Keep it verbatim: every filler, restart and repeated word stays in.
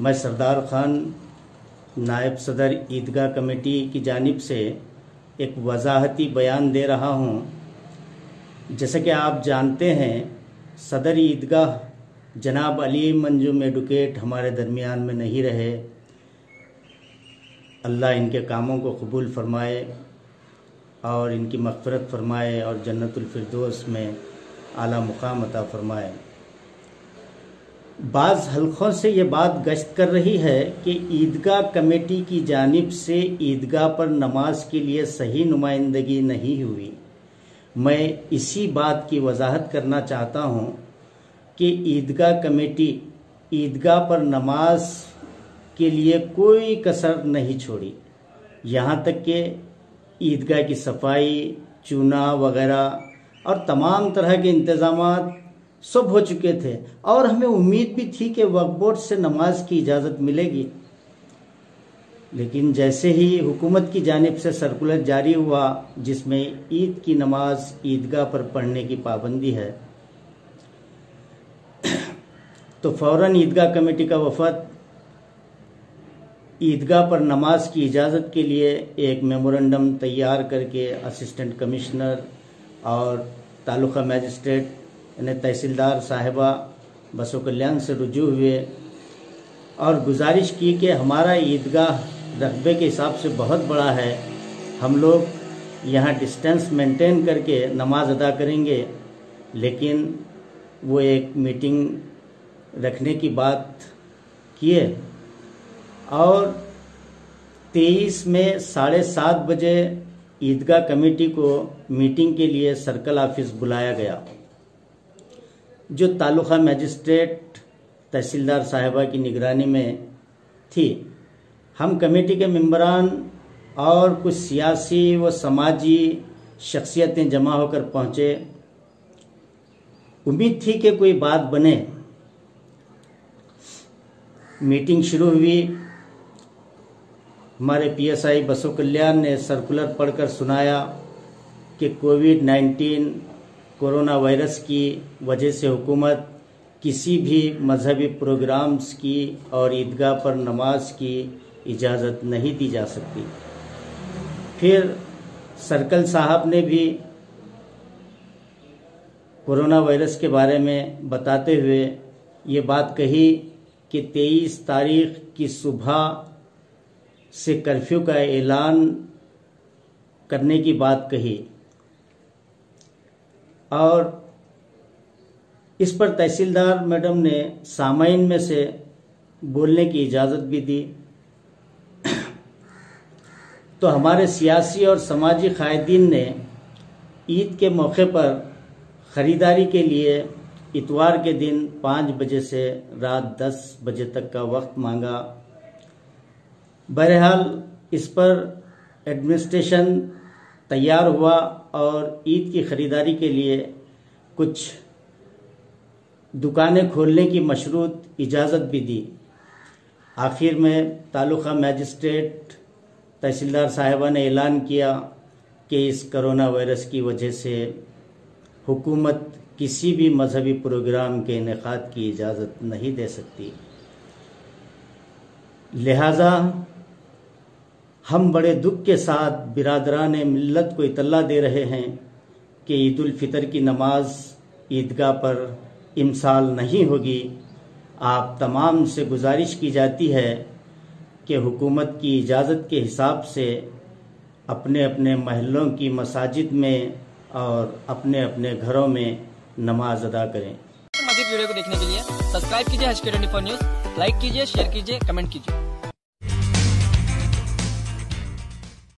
मैं सरदार खान नायब सदर ईदगाह कमेटी की जानिब से एक वजाहती बयान दे रहा हूँ। जैसे कि आप जानते हैं, सदर ईदगाह जनाब अली मंजूम एडवोकेट हमारे दरमियान में नहीं रहे। अल्लाह इनके कामों को कबूल फरमाए और इनकी मग़फ़िरत फरमाए और जन्नतुल फिरदौस में आला मुकाम अता फरमाए। बाज़ हलक़ों से ये बात गश्त कर रही है कि ईदगाह कमेटी की जानिब से ईदगाह पर नमाज के लिए सही नुमाइंदगी नहीं हुई। मैं इसी बात की वजाहत करना चाहता हूँ कि ईदगाह कमेटी ईदगाह पर नमाज के लिए कोई कसर नहीं छोड़ी। यहाँ तक कि ईदगाह की सफाई, चूना वगैरह और तमाम तरह के इंतज़ामात सब हो चुके थे और हमें उम्मीद भी थी कि वक्फ बोर्ड से नमाज की इजाज़त मिलेगी। लेकिन जैसे ही हुकूमत की जानिब से सर्कुलर जारी हुआ जिसमें ईद की नमाज ईदगाह पर पढ़ने की पाबंदी है, तो फ़ौरन ईदगाह कमेटी का वफद ईदगाह पर नमाज की इजाज़त के लिए एक मेमोरेंडम तैयार करके असिस्टेंट कमिश्नर और तालुका मैजिस्ट्रेट यानी तहसीलदार साहिबा बसो कल्याण से रुजू हुए और गुजारिश की कि हमारा ईदगाह रकबे के हिसाब से बहुत बड़ा है, हम लोग यहाँ डिस्टेंस मेंटेन करके नमाज अदा करेंगे। लेकिन वो एक मीटिंग रखने की बात किए और तेईस में साढ़े सात बजे ईदगाह कमेटी को मीटिंग के लिए सर्कल ऑफिस बुलाया गया, जो तालुका मैजिस्ट्रेट तहसीलदार साहिबा की निगरानी में थी। हम कमेटी के मेंबरान और कुछ सियासी व समाजी शख्सियतें जमा होकर पहुंचे। उम्मीद थी कि कोई बात बने। मीटिंग शुरू हुई। हमारे पीएसआई बसो कल्याण ने सर्कुलर पढ़कर सुनाया कि कोविड नाइन्टीन कोरोना वायरस की वजह से हुकूमत किसी भी मजहबी प्रोग्राम्स की और ईदगाह पर नमाज की इजाज़त नहीं दी जा सकती। फिर सर्कल साहब ने भी कोरोना वायरस के बारे में बताते हुए ये बात कही कि तेईस तारीख की सुबह से कर्फ्यू का ऐलान करने की बात कही और इस पर तहसीलदार मैडम ने सामाइन में से बोलने की इजाज़त भी दी। तो हमारे सियासी और समाजी कायदीन ने ईद के मौके पर ख़रीदारी के लिए इतवार के दिन पाँच बजे से रात दस बजे तक का वक्त मांगा। बहरहाल इस पर एडमिनिस्ट्रेशन तैयार हुआ और ईद की ख़रीदारी के लिए कुछ दुकानें खोलने की मशरूत इजाज़त भी दी। आखिर में तालुका मैजिस्ट्रेट तहसीलदार साहिबा ने ऐलान किया कि इस कोरोना वायरस की वजह से हुकूमत किसी भी मजहबी प्रोग्राम के इनेकाद की इजाज़त नहीं दे सकती। लिहाजा हम बड़े दुख के साथ बिरादरान मिल्लत को इतला दे रहे हैं कि ईद उल फितर की नमाज ईदगाह पर इमसाल नहीं होगी। आप तमाम से गुजारिश की जाती है कि हुकूमत की इजाज़त के हिसाब से अपने अपने महलों की मसाजिद में और अपने अपने घरों में नमाज अदा करें। मज़ीद वीडियो को देखने के लिए सब्सक्राइब कीजिए H K twenty four news, like कीजिए, शेयर कीजिए, कमेंट कीजिए।